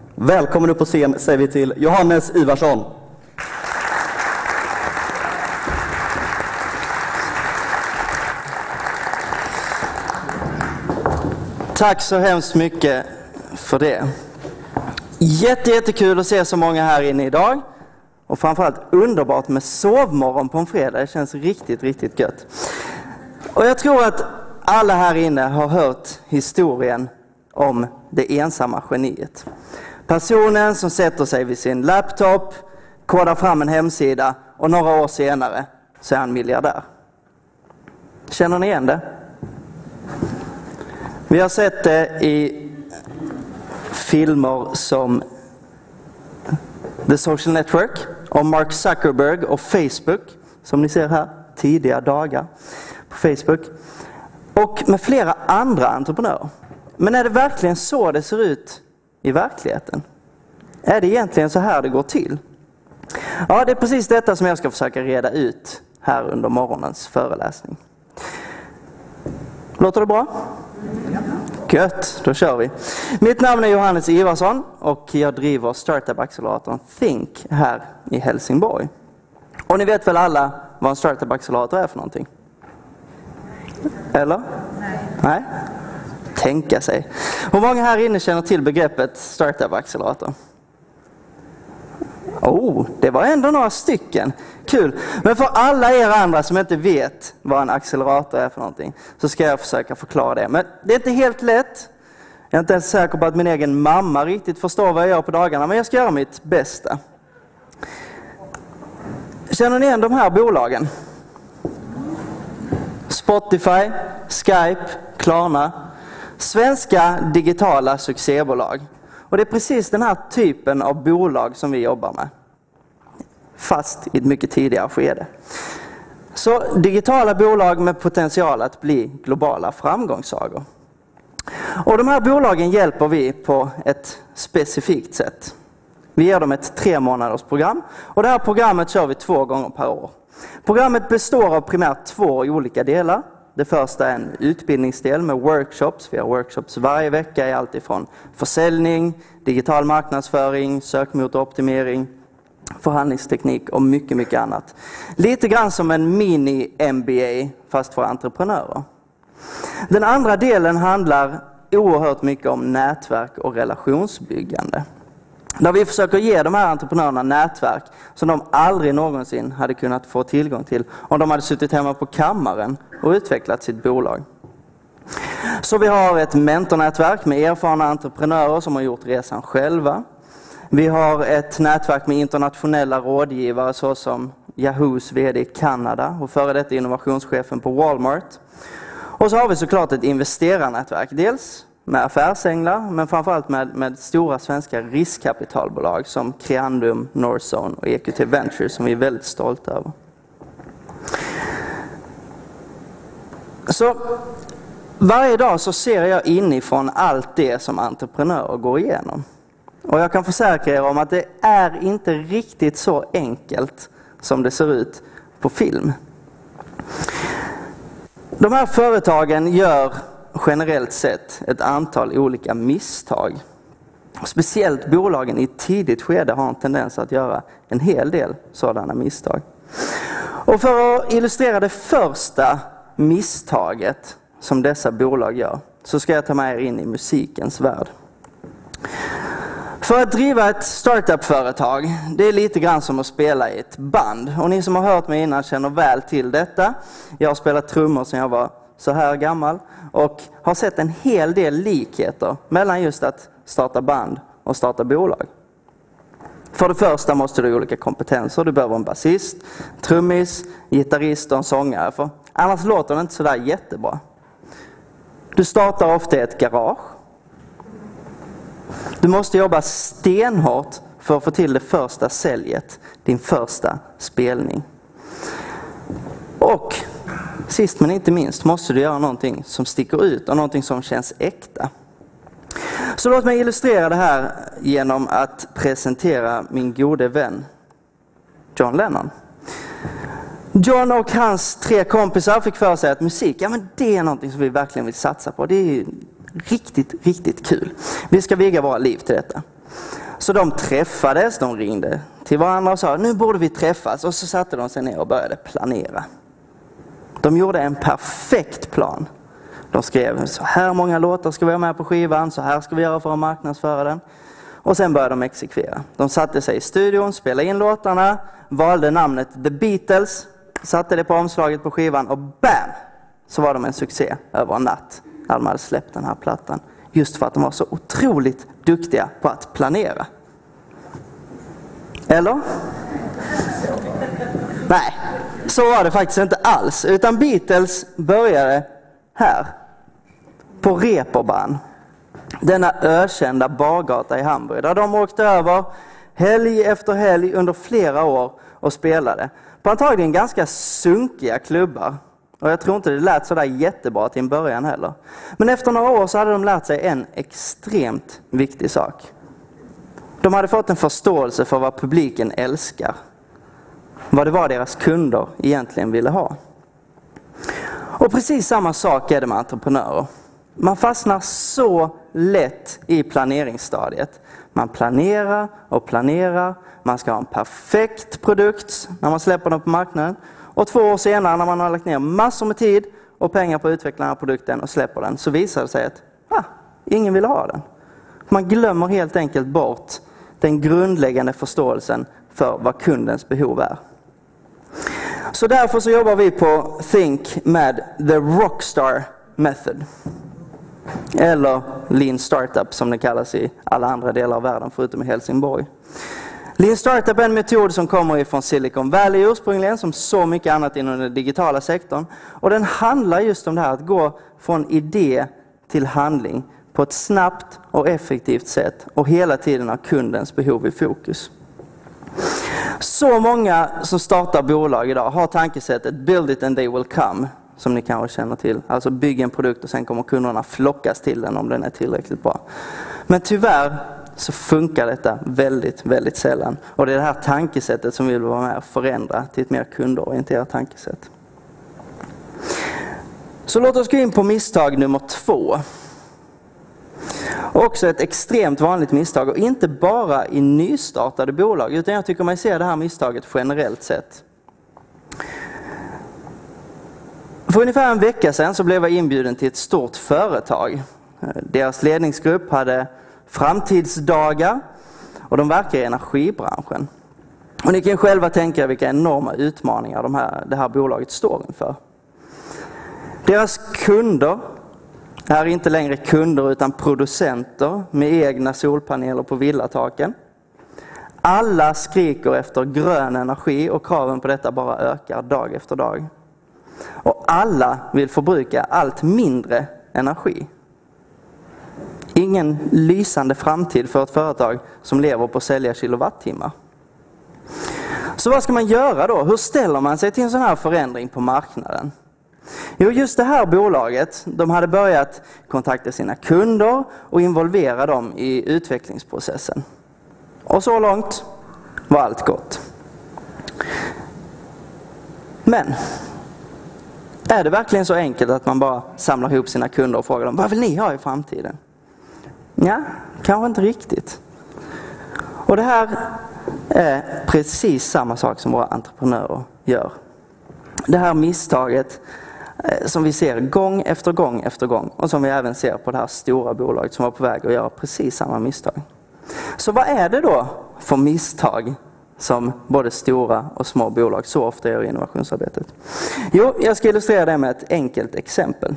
Välkommen upp på scen säger vi till Johannes Ivarsson. Tack så hemskt mycket för det. Jättekul att se så många här inne idag. Och framförallt underbart med sovmorgon på en fredag. Det känns riktigt gött. Och jag tror att alla här inne har hört historien om det ensamma geniet. Personen som sätter sig vid sin laptop, kodar fram en hemsida och några år senare så är han miljardär. Känner ni igen det? Vi har sett det i filmer som The Social Network, om Mark Zuckerberg och Facebook, som ni ser här, tidiga dagar på Facebook, och med flera andra entreprenörer. Men är det verkligen så det ser ut i verkligheten? Är det egentligen så här det går till? Ja, det är precis detta som jag ska försöka reda ut här under morgonens föreläsning. Låter det bra? Gött, då kör vi. Mitt namn är Johannes Ivarsson och jag driver startup-acceleratorn Think här i Helsingborg. Och ni vet väl alla vad en startup-accelerator är för någonting? Eller? Nej? Tänka sig. Hur många här inne känner till begreppet startup-accelerator? Det var ändå några stycken. Kul. Men för alla er andra som inte vet vad en accelerator är för någonting så ska jag försöka förklara det. Men det är inte helt lätt. Jag är inte ens säker på att min egen mamma riktigt förstår vad jag gör på dagarna, men jag ska göra mitt bästa. Känner ni igen de här bolagen? Spotify, Skype, Klarna. Svenska digitala succébolag. Och det är precis den här typen av bolag som vi jobbar med. Fast i ett mycket tidigare skede. Så digitala bolag med potential att bli globala framgångssagor. Och de här bolagen hjälper vi på ett specifikt sätt. Vi ger dem ett 3-månaders program. Och det här programmet kör vi 2 gånger per år. Programmet består av primärt 2 olika delar. Det första är en utbildningsdel med workshops. Vi har workshops varje vecka i allt ifrån försäljning, digital marknadsföring, sökmotoroptimering, förhandlingsteknik och mycket annat. Lite grann som en mini-MBA fast för entreprenörer. Den andra delen handlar oerhört mycket om nätverk och relationsbyggande. Där vi försöker ge de här entreprenörerna nätverk som de aldrig någonsin hade kunnat få tillgång till om de hade suttit hemma på kammaren och utvecklat sitt bolag. Så vi har ett mentornätverk med erfarna entreprenörer som har gjort resan själva. Vi har ett nätverk med internationella rådgivare såsom Yahoos vd i Kanada och före detta innovationschefen på Walmart. Och så har vi såklart ett investerarnätverk, dels med affärsänglar men framförallt med stora svenska riskkapitalbolag som Creandum, Northzone och EQT Ventures som vi är väldigt stolta över. Så varje dag så ser jag inifrån allt det som entreprenörer går igenom. Och jag kan försäkra er om att det är inte riktigt så enkelt som det ser ut på film. De här företagen gör generellt sett ett antal olika misstag. Speciellt bolagen i ett tidigt skede har en tendens att göra en hel del sådana misstag. Och för att illustrera det första misstaget som dessa bolag gör så ska jag ta med er in i musikens värld. För att driva ett startup-företag, det är lite grann som att spela i ett band. Och ni som har hört mig innan känner väl till detta. Jag har spelat trummor sedan jag var så här gammal och har sett en hel del likheter mellan just att starta band och starta bolag. För det första måste du ha olika kompetenser. Du behöver en basist, trummis, gitarrist och en sångare. För annars låter det inte så där jättebra. Du startar ofta i ett garage. Du måste jobba stenhårt för att få till det första säljet, din första spelning. Och sist men inte minst måste du göra någonting som sticker ut och någonting som känns äkta. Så låt mig illustrera det här genom att presentera min gode vän John Lennon. John och hans 3 kompisar fick för sig att musik, men det är någonting som vi verkligen vill satsa på. Det är riktigt kul. Vi ska viga våra liv till detta. Så de träffades, de ringde till varandra och sa nu borde vi träffas. Och så satte de sig ner och började planera. De gjorde en perfekt plan. De skrev så här många låtar ska vi ha med på skivan, så här ska vi göra för att marknadsföra den. Och sen började de exekvera. De satte sig i studion, spelade in låtarna, valde namnet The Beatles, satte det på omslaget på skivan och bam! Så var de en succé över en natt. De hade släppt den här plattan. Just för att de var så otroligt duktiga på att planera. Eller? Nej, så var det faktiskt inte alls. Utan Beatles började här. På Reeperbahn. Denna ökända bargata i Hamburg. Där de åkte över helg efter helg under flera år och spelade. På antagligen ganska sunkiga klubbar. Och jag tror inte det lät så där jättebra till en början heller. Men efter några år så hade de lärt sig en extremt viktig sak. De hade fått en förståelse för vad publiken älskar. Vad det var deras kunder egentligen ville ha. Och precis samma sak är det med entreprenörer. Man fastnar så lätt i planeringsstadiet. Man planerar och planerar. Man ska ha en perfekt produkt när man släpper den på marknaden. Och 2 år senare när man har lagt ner massor med tid och pengar på att utveckla den här produkten och släpper den, så visar det sig att ingen vill ha den. Man glömmer helt enkelt bort den grundläggande förståelsen för vad kundens behov är. Så därför så jobbar vi på Think med The Rockstar Method. Eller Lean Startup som det kallas i alla andra delar av världen förutom i Helsingborg. Lean Startup är en metod som kommer ifrån Silicon Valley ursprungligen, som så mycket annat inom den digitala sektorn. Och den handlar just om det här att gå från idé till handling på ett snabbt och effektivt sätt och hela tiden ha kundens behov i fokus. Så många som startar bolag idag har tankesättet build it and they will come, som ni kanske känner till. Alltså bygga en produkt och sen kommer kunderna flockas till den om den är tillräckligt bra. Men tyvärr så funkar detta väldigt, väldigt sällan. Och det är det här tankesättet som vi vill vara med och förändra till ett mer kundorienterat tankesätt. Så låt oss gå in på misstag nummer 2. Också ett extremt vanligt misstag, och inte bara i nystartade bolag, utan jag tycker man ser det här misstaget generellt sett. För ungefär en vecka sedan så blev jag inbjuden till ett stort företag. Deras ledningsgrupp hade framtidsdagar och de verkar i energibranschen. Och ni kan själva tänka vilka enorma utmaningar det här bolaget står inför. Deras kunder är inte längre kunder utan producenter med egna solpaneler på villataken. Alla skriker efter grön energi och kraven på detta bara ökar dag efter dag. Och alla vill förbruka allt mindre energi. Ingen lysande framtid för ett företag som lever på att sälja kilowattimmar. Så vad ska man göra då? Hur ställer man sig till en sån här förändring på marknaden? Jo, just det här bolaget, de hade börjat kontakta sina kunder och involvera dem i utvecklingsprocessen. Och så långt var allt gott. Men är det verkligen så enkelt att man bara samlar ihop sina kunder och frågar dem, vad vill ni ha i framtiden? Ja, kanske inte riktigt. Och det här är precis samma sak som våra entreprenörer gör. Det här misstaget som vi ser gång efter gång efter gång, och som vi även ser på det här stora bolaget som var på väg att göra precis samma misstag. Så vad är det då för misstag som både stora och små bolag så ofta gör i innovationsarbetet? Jo, jag ska illustrera det med ett enkelt exempel.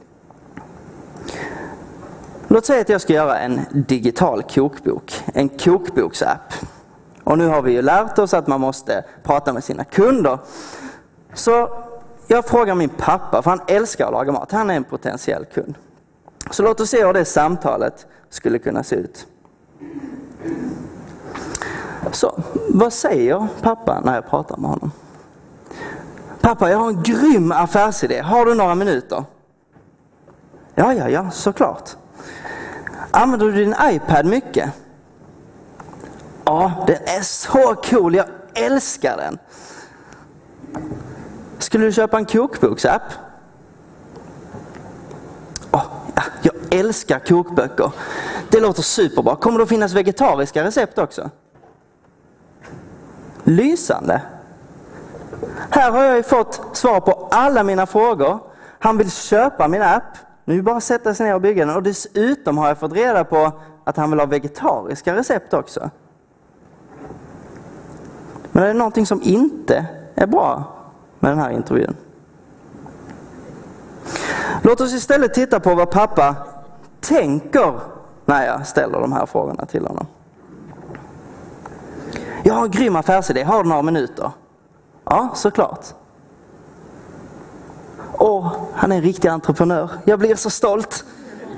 Låt säga att jag ska göra en digital kokbok, en kokboksapp. Och nu har vi ju lärt oss att man måste prata med sina kunder. Så jag frågar min pappa, för han älskar att laga mat. Han är en potentiell kund. Så låt oss se hur det samtalet skulle kunna se ut. Så, vad säger pappa när jag pratar med honom? Pappa, jag har en grym affärsidé. Har du några minuter? Ja, såklart. Använder du din iPad mycket? Ja, den är så cool. Jag älskar den. Skulle du köpa en kokboksapp? Jag älskar kokböcker. Det låter superbra. Kommer det att finnas vegetariska recept också? Lysande. Här har jag ju fått svar på alla mina frågor. Han vill köpa min app. Nu är det bara att sätta sig ner och bygga den. Och dessutom har jag fått reda på att han vill ha vegetariska recept också. Men det är någonting som inte är bra med den här intervjun. Låt oss istället titta på vad pappa tänker när jag ställer de här frågorna till honom. Jag har en grym affärsidé. Har du några minuter? Ja, såklart. Han är en riktig entreprenör. Jag blir så stolt.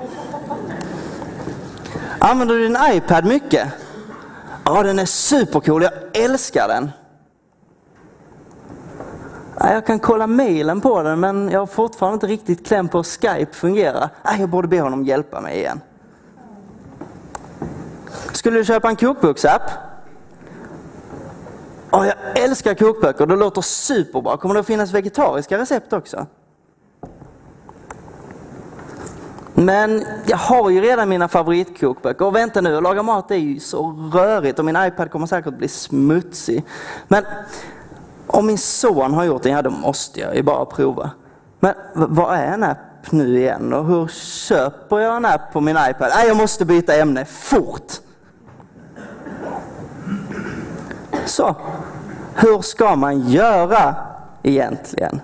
Använder du din iPad mycket? Ja, den är supercool. Jag älskar den. Jag kan kolla mailen på den, men jag har fortfarande inte riktigt kläm på hur Skype fungerar. Jag borde be honom hjälpa mig igen. Skulle du köpa en kokboksapp? Jag älskar kokböcker. Det låter superbra. Kommer det att finnas vegetariska recept också? Men jag har ju redan mina favoritkokböcker. Och vänta nu, att laga mat är ju så rörigt och min iPad kommer säkert bli smutsig. Men om min son har gjort det, då måste jag ju bara prova. Men vad är en app nu igen? Och hur köper jag en app på min iPad? Jag måste byta ämne fort. Så, hur ska man göra egentligen?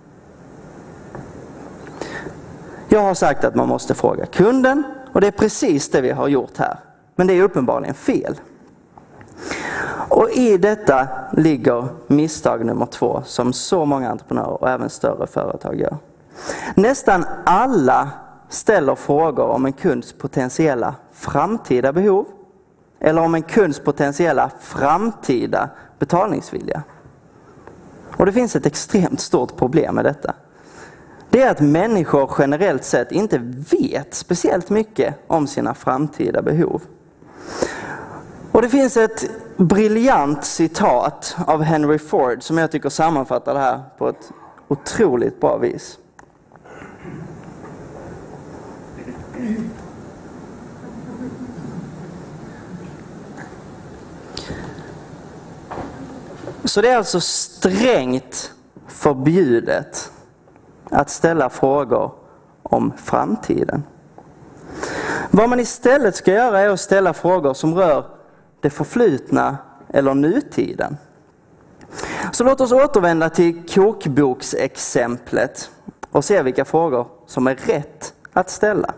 Jag har sagt att man måste fråga kunden och det är precis det vi har gjort här. Men det är uppenbarligen fel. Och i detta ligger misstag nummer 2 som så många entreprenörer och även större företag gör. Nästan alla ställer frågor om en kunds potentiella framtida behov eller om en kunds potentiella framtida betalningsvilja. Och det finns ett extremt stort problem med detta. Det är att människor generellt sett inte vet speciellt mycket om sina framtida behov. Och det finns ett briljant citat av Henry Ford som jag tycker sammanfattar det här på ett otroligt bra vis. Så det är alltså strängt förbjudet att ställa frågor om framtiden. Vad man istället ska göra är att ställa frågor som rör det förflutna eller nutiden. Så låt oss återvända till kokboksexemplet och se vilka frågor som är rätt att ställa.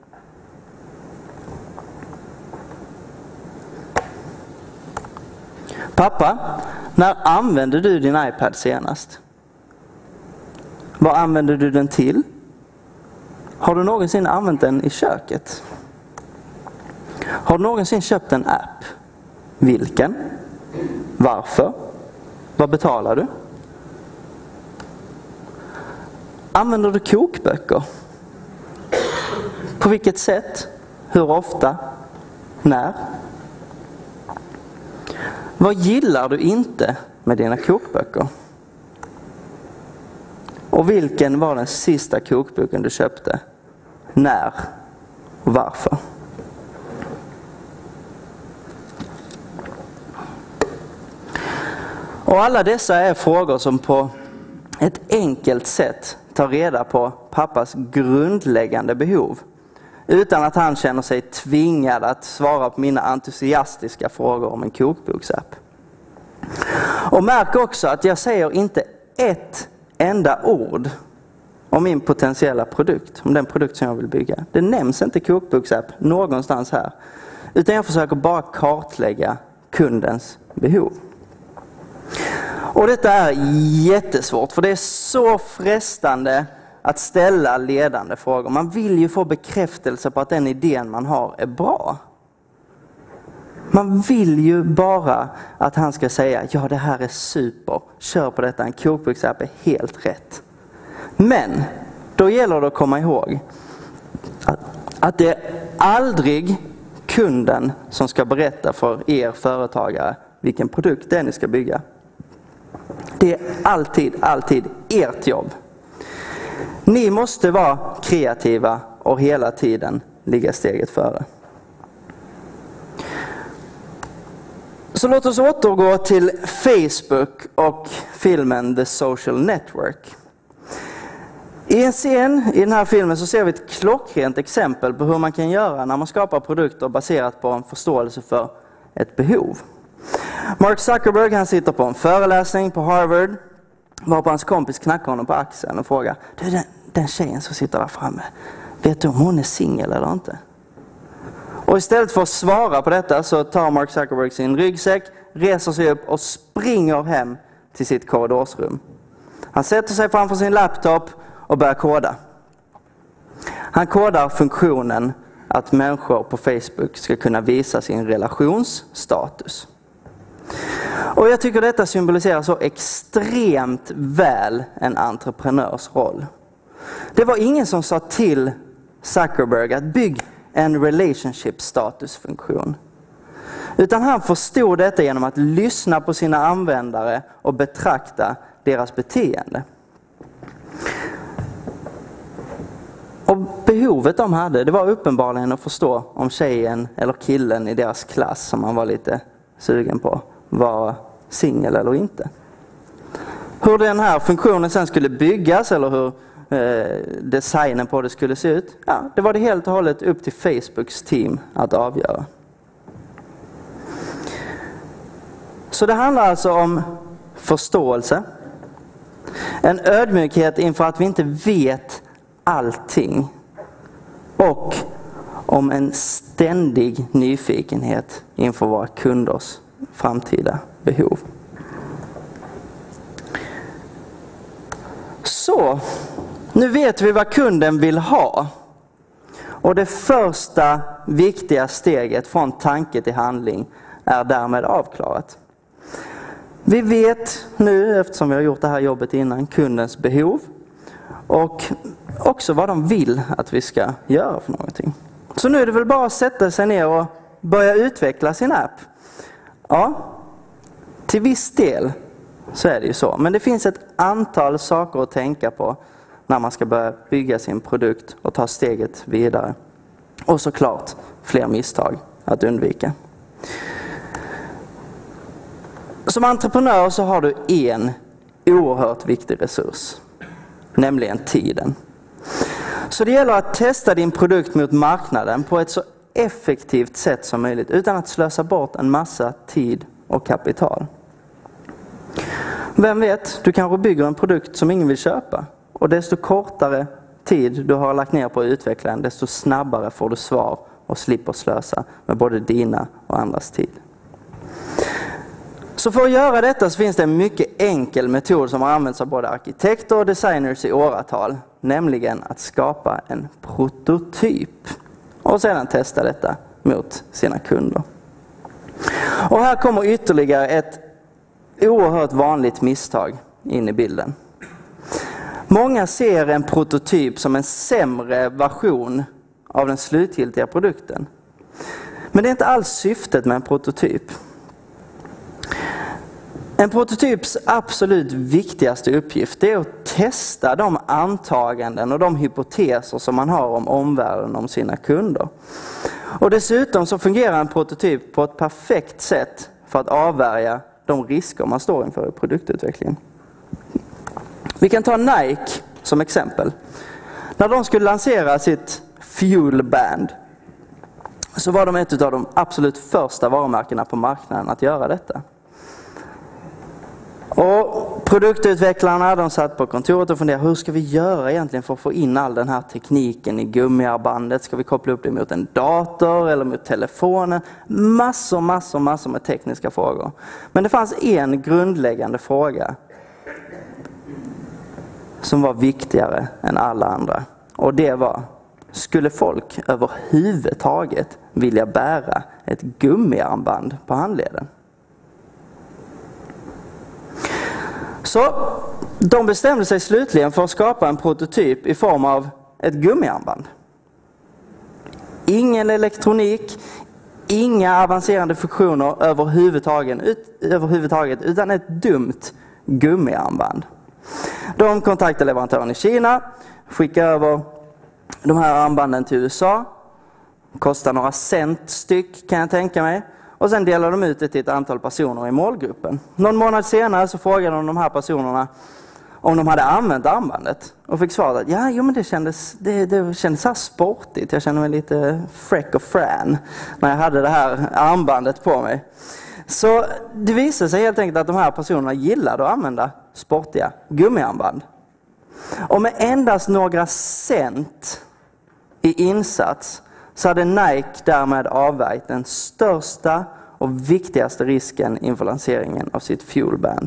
Pappa, när använde du din iPad senast? Vad använder du den till? Har du någonsin använt den i köket? Har du någonsin köpt en app? Vilken? Varför? Vad betalar du? Använder du kokböcker? På vilket sätt? Hur ofta? När? Vad gillar du inte med dina kokböcker? Och vilken var den sista kokboken du köpte? När? Och varför? Och alla dessa är frågor som på ett enkelt sätt tar reda på pappas grundläggande behov. Utan att han känner sig tvingad att svara på mina entusiastiska frågor om en kokboksapp. Och märk också att jag säger inte ett enda ord om min potentiella produkt, om den produkt som jag vill bygga. Det nämns inte kokboksapp någonstans här. Utan jag försöker bara kartlägga kundens behov. Och detta är jättesvårt, för det är så frestande att ställa ledande frågor. Man vill ju få bekräftelse på att den idén man har är bra. Man vill ju bara att han ska säga, ja det här är super, kör på detta, en kokboksapp är helt rätt. Men då gäller det att komma ihåg att det är aldrig kunden som ska berätta för er företagare vilken produkt det är ni ska bygga. Det är alltid ert jobb. Ni måste vara kreativa och hela tiden ligga steget före. Så låt oss återgå till Facebook och filmen The Social Network. I en scen i den här filmen så ser vi ett klockrent exempel på hur man kan göra när man skapar produkter baserat på en förståelse för ett behov. Mark Zuckerberg, han sitter på en föreläsning på Harvard, varpå hans kompis knackar honom på axeln och frågar: du, den tjejen som sitter där framme, vet du om hon är singel eller inte? Och istället för att svara på detta så tar Mark Zuckerberg sin ryggsäck, reser sig upp och springer hem till sitt korridorsrum. Han sätter sig framför sin laptop och börjar koda. Han kodar funktionen att människor på Facebook ska kunna visa sin relationsstatus. Och jag tycker detta symboliserar så extremt väl en entreprenörs roll. Det var ingen som sa till Zuckerberg att bygga en relationship statusfunktion. Utan han förstod detta genom att lyssna på sina användare och betrakta deras beteende. Och behovet de hade, det var uppenbarligen att förstå om tjejen eller killen i deras klass som man var lite sugen på var singel eller inte. Hur den här funktionen sen skulle byggas eller hur designen på det skulle se ut, ja, det var det helt och hållet upp till Facebooks team att avgöra. Så det handlar alltså om förståelse, en ödmjukhet inför att vi inte vet allting och om en ständig nyfikenhet inför våra kunders framtida behov. Så, nu vet vi vad kunden vill ha. Och det första viktiga steget från tanke till handling är därmed avklarat. Vi vet nu, eftersom vi har gjort det här jobbet innan, kundens behov och också vad de vill att vi ska göra för någonting. Så nu är det väl bara att sätta sig ner och börja utveckla sin app. Ja, till viss del så är det ju så. Men det finns ett antal saker att tänka på när man ska börja bygga sin produkt och ta steget vidare. Och såklart fler misstag att undvika. Som entreprenör så har du en oerhört viktig resurs, nämligen tiden. Så det gäller att testa din produkt mot marknaden på ett så effektivt sätt som möjligt utan att slösa bort en massa tid och kapital. Vem vet, du kanske bygger en produkt som ingen vill köpa. Och desto kortare tid du har lagt ner på att utveckla den, desto snabbare får du svar och slipper slösa med både dina och andras tid. Så för att göra detta så finns det en mycket enkel metod som har använts av både arkitekter och designers i åratal. Nämligen att skapa en prototyp och sedan testa detta mot sina kunder. Och här kommer ytterligare ett oerhört vanligt misstag in i bilden. Många ser en prototyp som en sämre version av den slutgiltiga produkten. Men det är inte alls syftet med en prototyp. En prototyps absolut viktigaste uppgift är att testa de antaganden och de hypoteser som man har om omvärlden, om sina kunder. Och dessutom så fungerar en prototyp på ett perfekt sätt för att avvärja de risker man står inför i produktutvecklingen. Vi kan ta Nike som exempel. När de skulle lansera sitt Fuel Band så var de ett av de absolut första varumärkena på marknaden att göra detta. Och produktutvecklarna, de satt på kontoret och funderade, hur ska vi göra egentligen för att få in all den här tekniken i gummiarbandet? Ska vi koppla upp det mot en dator eller mot telefonen? Massor med tekniska frågor. Men det fanns en grundläggande fråga som var viktigare än alla andra. Och det var, skulle folk överhuvudtaget vilja bära ett gummiarmband på handleden? Så de bestämde sig slutligen för att skapa en prototyp i form av ett gummiarmband. Ingen elektronik, inga avancerade funktioner överhuvudtaget utan ett dumt gummiarmband. De kontaktade leverantören i Kina, skickade över de här armbanden till USA. Kostar några cent styck kan jag tänka mig. Och sen delade de ut det till ett antal personer i målgruppen. Någon månad senare så frågade de här personerna om de hade använt armbandet. Och fick svaret att men det kändes så här sportigt. Jag kände mig lite fräck och frän när jag hade det här armbandet på mig. Så det visade sig helt enkelt att de här personerna gillade att använda sportiga gummiarmband. Och med endast några cent i insats så hade Nike därmed avvärjt den största och viktigaste risken inför lanseringen av sitt Fuelband.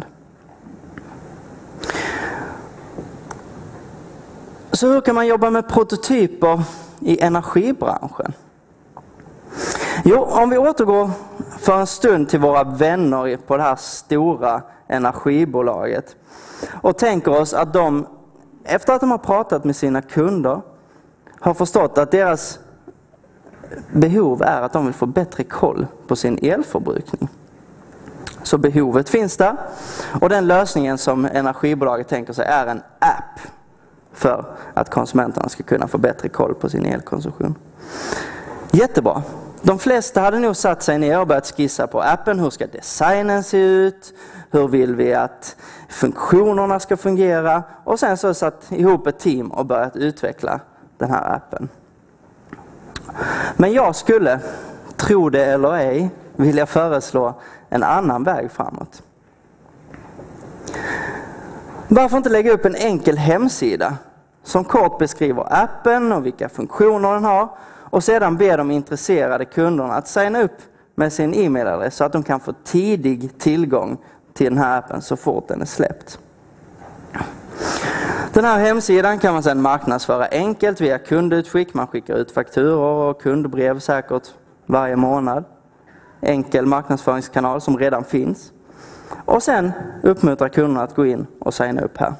Så hur kan man jobba med prototyper i energibranschen? Jo, om vi återgår för en stund till våra vänner på det här stora energibolaget och tänker oss att de, efter att de har pratat med sina kunder, har förstått att deras behov är att de vill få bättre koll på sin elförbrukning. Så behovet finns där, och den lösningen som energibolaget tänker sig är en app för att konsumenterna ska kunna få bättre koll på sin elkonsumtion. Jättebra. De flesta hade nog satt sig ner och börjat skissa på appen. Hur ska designen se ut? Hur vill vi att funktionerna ska fungera? Och sen så satt ihop ett team och börjat utveckla den här appen. Men jag skulle, tro det eller ej, vilja föreslå en annan väg framåt. Varför inte lägga upp en enkel hemsida som kort beskriver appen och vilka funktioner den har, och sedan be de intresserade kunderna att signa upp med sin e-mailadress så att de kan få tidig tillgång till den här appen så fort den är släppt. Den här hemsidan kan man sedan marknadsföra enkelt via kundutskick. Man skickar ut fakturor och kundbrev säkert varje månad. Enkel marknadsföringskanal som redan finns. Och sen uppmuntrar kunderna att gå in och signa upp här.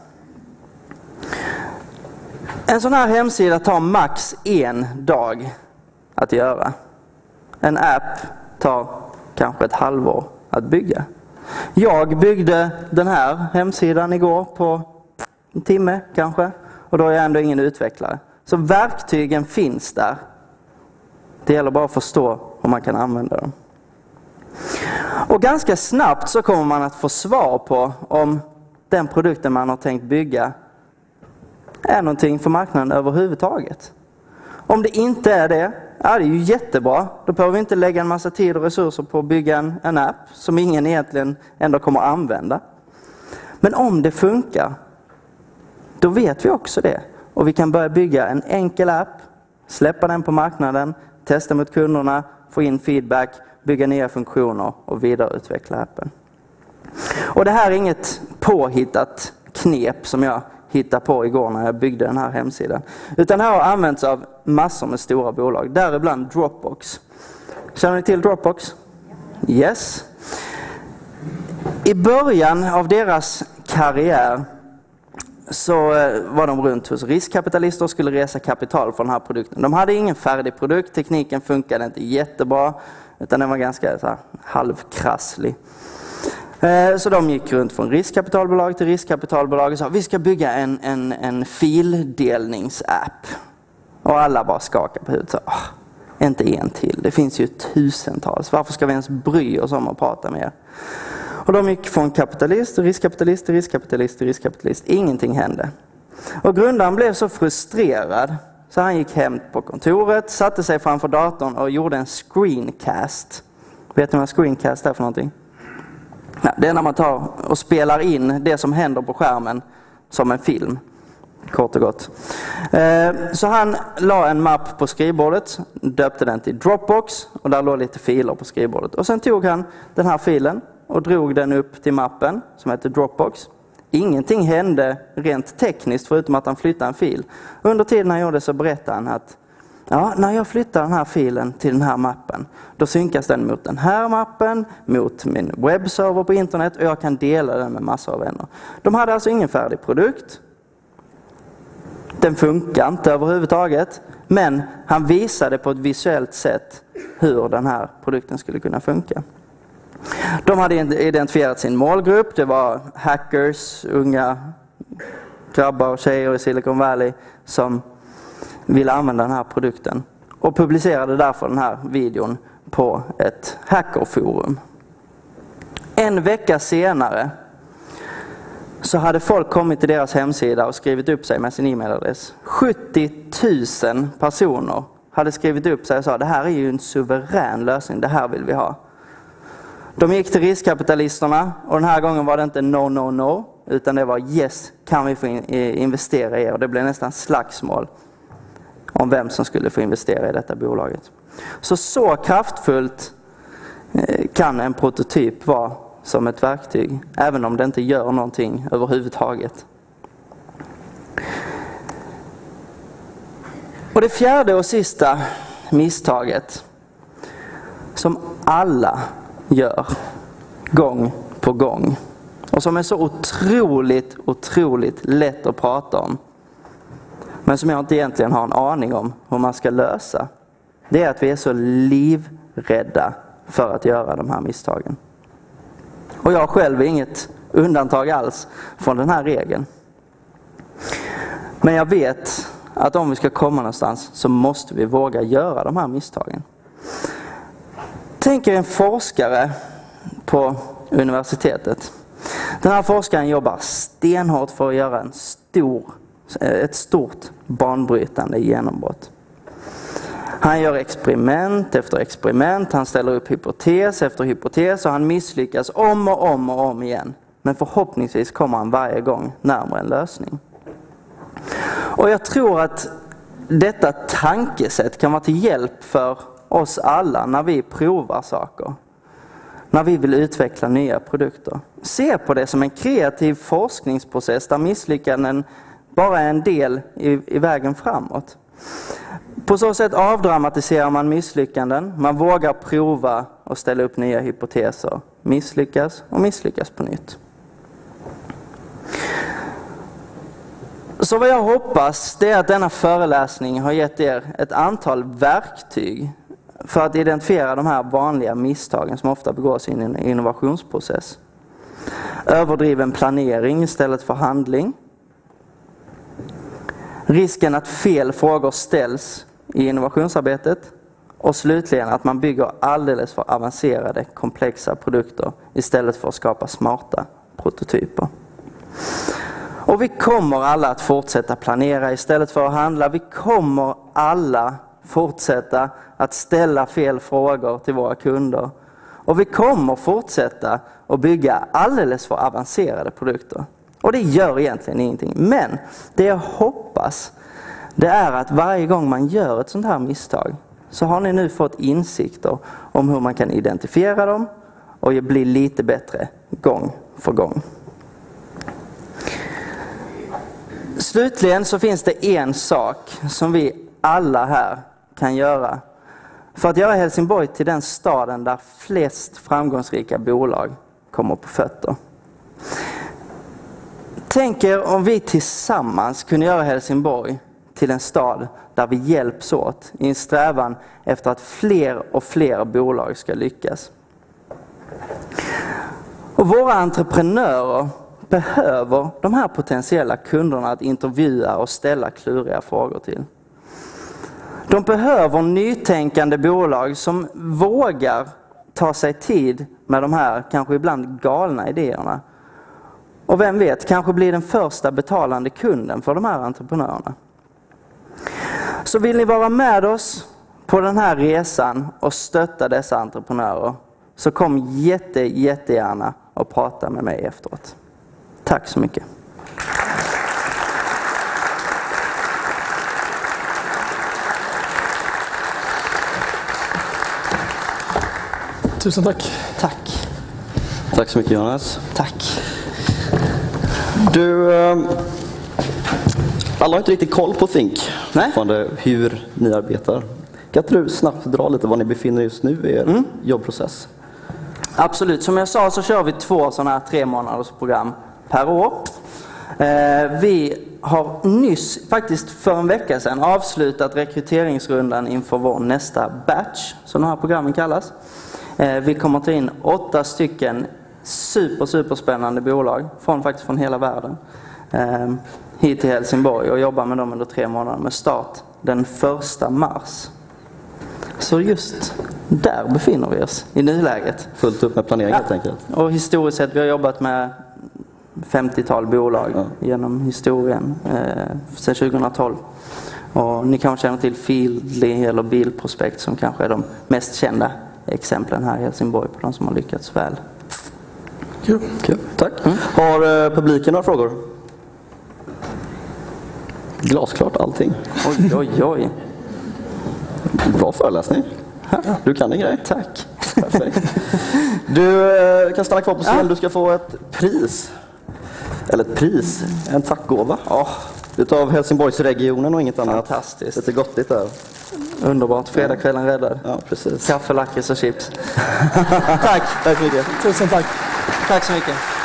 En sån här hemsida tar max 1 dag att göra. En app tar kanske ett halvår att bygga. Jag byggde den här hemsidan igår på en timme kanske, och då är jag ändå ingen utvecklare. Så verktygen finns där. Det gäller bara att förstå hur man kan använda dem. Och ganska snabbt så kommer man att få svar på om den produkten man har tänkt bygga är någonting för marknaden överhuvudtaget. Om det inte är det, det är ju jättebra. Då behöver vi inte lägga en massa tid och resurser på att bygga en app som ingen egentligen ändå kommer att använda. Men om det funkar, då vet vi också det. Och vi kan börja bygga en enkel app, släppa den på marknaden, testa mot kunderna, få in feedback, bygga nya funktioner och vidareutveckla appen. Och det här är inget påhittat knep som jag hittade på igår när jag byggde den här hemsidan. Utan det här har använts av massor med stora bolag, däribland Dropbox. Känner ni till Dropbox? Yes. I början av deras karriär så var de runt hos riskkapitalister och skulle resa kapital för den här produkten. De hade ingen färdig produkt, tekniken funkade inte jättebra, utan den var ganska så här halvkrasslig. Så de gick runt från riskkapitalbolag till riskkapitalbolag och sa vi ska bygga en fildelningsapp. Och alla bara skakade på huvudet och sa inte en till, det finns ju tusentals. Varför ska vi ens bry oss om att prata med er? Och de gick från kapitalist till riskkapitalist till riskkapitalist till riskkapitalist. Ingenting hände. Och grundaren blev så frustrerad så han gick hem på kontoret, satte sig framför datorn och gjorde en screencast. Vet ni vad screencast är för någonting? Ja, det är när man tar och spelar in det som händer på skärmen som en film. Kort och gott. Så han la en mapp på skrivbordet, döpte den till Dropbox och där låg lite filer på skrivbordet. Och sen tog han den här filen och drog den upp till mappen som heter Dropbox. Ingenting hände rent tekniskt förutom att han flyttade en fil. Under tiden han gjorde så berättade han att när jag flyttar den här filen till den här mappen, då synkas den mot den här mappen, mot min webbserver på internet och jag kan dela den med massor av vänner. De hade alltså ingen färdig produkt. Den funkar inte överhuvudtaget, men han visade på ett visuellt sätt hur den här produkten skulle kunna funka. De hade identifierat sin målgrupp, det var hackers, unga grabbar och tjejer i Silicon Valley som ville använda den här produkten och publicerade därför den här videon på ett hackerforum. En vecka senare så hade folk kommit till deras hemsida och skrivit upp sig med sin e-mailadress. 70 000 personer hade skrivit upp sig och sa det här är ju en suverän lösning, det här vill vi ha. De gick till riskkapitalisterna och den här gången var det inte no, utan det var yes, kan vi få investera i er? Och det blev nästan slagsmål om vem som skulle få investera i detta bolaget. Så kraftfullt kan en prototyp vara som ett verktyg, även om det inte gör någonting överhuvudtaget. Och det fjärde och sista misstaget som alla gör gång på gång och som är så otroligt lätt att prata om, men som jag inte egentligen har en aning om hur man ska lösa, det är att vi är så livrädda för att göra de här misstagen. Och jag själv är inget undantag alls från den här regeln. Men jag vet att om vi ska komma någonstans så måste vi våga göra de här misstagen. Tänk er en forskare på universitetet. Den här forskaren jobbar stenhårt för att göra ett stort banbrytande genombrott. Han gör experiment efter experiment, han ställer upp hypotes efter hypotes och han misslyckas om och om igen. Men förhoppningsvis kommer han varje gång närmare en lösning. Och jag tror att detta tankesätt kan vara till hjälp för oss alla när vi provar saker. När vi vill utveckla nya produkter. Se på det som en kreativ forskningsprocess där misslyckanden bara är en del i vägen framåt. På så sätt avdramatiserar man misslyckanden, man vågar prova och ställa upp nya hypoteser, misslyckas och misslyckas på nytt. Så vad jag hoppas det är att denna föreläsning har gett er ett antal verktyg för att identifiera de här vanliga misstagen som ofta begås i en innovationsprocess. Överdriven planering istället för handling. Risken att fel frågor ställs i innovationsarbetet. Och slutligen att man bygger alldeles för avancerade, komplexa produkter istället för att skapa smarta prototyper. Och vi kommer alla att fortsätta planera istället för att handla. Vi kommer alla fortsätta att ställa fel frågor till våra kunder. Och vi kommer fortsätta att bygga alldeles för avancerade produkter. Och det gör egentligen ingenting. Men det jag hoppas det är att varje gång man gör ett sånt här misstag så har ni nu fått insikter om hur man kan identifiera dem och bli lite bättre gång för gång. Slutligen så finns det en sak som vi alla här kan göra för att göra Helsingborg till den staden där flest framgångsrika bolag kommer på fötter. Tänk er om vi tillsammans kunde göra Helsingborg till en stad där vi hjälps åt i en strävan efter att fler och fler bolag ska lyckas. Och våra entreprenörer behöver de här potentiella kunderna att intervjua och ställa kluriga frågor till. De behöver nytänkande bolag som vågar ta sig tid med de här kanske ibland galna idéerna. Och vem vet, kanske blir den första betalande kunden för de här entreprenörerna. Så vill ni vara med oss på den här resan och stötta dessa entreprenörer så kom jättegärna och prata med mig efteråt. Tack så mycket. Tusen tack. Tack. Tack så mycket Johannes. Tack. Du, alla har inte riktigt koll på Think. Nej. Hur ni arbetar. Kan inte du snabbt dra lite var ni befinner er just nu i er jobbprocess? Absolut. Som jag sa så kör vi 2 sådana här 3 månaders program per år. Vi har nyss, faktiskt för en vecka sedan, avslutat rekryteringsrundan inför vår nästa batch, som de här programmen kallas. Vi kommer ta in 8 stycken superspännande bolag från hela världen hit till Helsingborg och jobba med dem under 3 månader med start den 1 mars. Så just där befinner vi oss i nuläget. Fullt upp med planering helt enkelt. Och historiskt sett, vi har jobbat med 50-tal bolag genom historien sedan 2012. Och ni kanske känner till Feedly eller Bilprospekt som kanske är de mest kända exemplen här i Helsingborg på de som har lyckats väl. Kul. Tack. Har publiken några frågor? Glasklart allting. Oj. Bra föreläsning. Du kan en grej. Tack. Perfekt. Du kan stanna kvar på scen. Du ska få ett pris. Eller ett pris. En tackgåva. Utav Helsingborgsregionen och inget annat. Fantastiskt. Lite gottigt där. Underbart. Fredagskvällen räddad. Ja, precis. Kaffe, lakrits och chips. Tack. Tack så mycket. Tusen tack. Tack så mycket.